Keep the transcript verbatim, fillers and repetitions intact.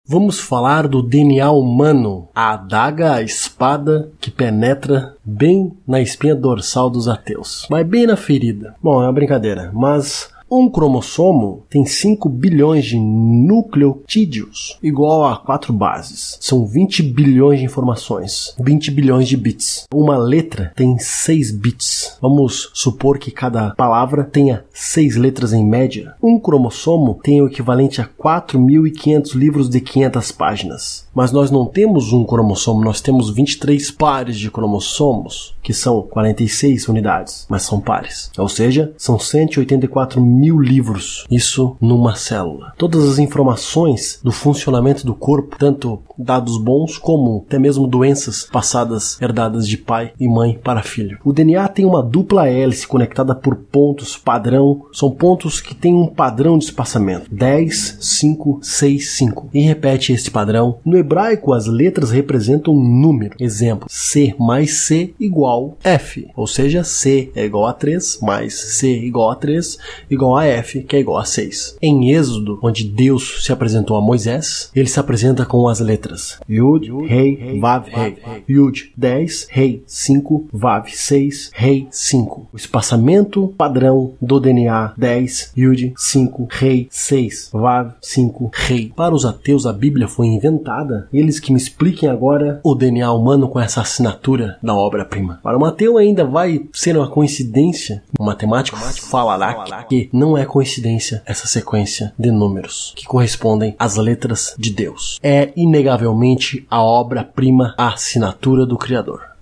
Vamos falar do D N A humano, a adaga, a espada que penetra bem na espinha dorsal dos ateus. Vai bem na ferida. Bom, é uma brincadeira, mas um cromossomo tem cinco bilhões de nucleotídeos, igual a quatro bases. São vinte bilhões de informações, vinte bilhões de bits. Uma letra tem seis bits. Vamos supor que cada palavra tenha seis letras em média. Um cromossomo tem o equivalente a quatro mil e quinhentos livros de quinhentas páginas. Mas nós não temos um cromossomo, nós temos vinte e três pares de cromossomos, que são quarenta e seis unidades, mas são pares. Ou seja, são cento e oitenta e quatro mil livros, isso numa célula. Todas as informações do funcionamento do corpo, tanto dados bons como até mesmo doenças passadas, herdadas de pai e mãe para filho. O D N A tem uma dupla hélice conectada por pontos padrão, são pontos que têm um padrão de espaçamento, dez, cinco, seis, cinco, e repete esse padrão. No hebraico, as letras representam um número. Exemplo, C mais C igual F, ou seja, C é igual a três, mais C igual a três, igual a F, que é igual a seis. Em Êxodo, onde Deus se apresentou a Moisés, ele se apresenta com as letras Yud, Rei, Vav, Rei. Yud, dez, Rei, cinco, Vav, seis, Rei, cinco. O espaçamento padrão do D N A, dez, Yud, cinco, Rei, seis, Vav, cinco, Rei. Para os ateus, a Bíblia foi inventada. Eles que me expliquem agora o D N A humano com essa assinatura da obra-prima. Para o ateu ainda vai ser uma coincidência. O matemático falará que não é coincidência essa sequência de números que correspondem às letras de Deus. É inegavelmente a obra-prima, a assinatura do Criador.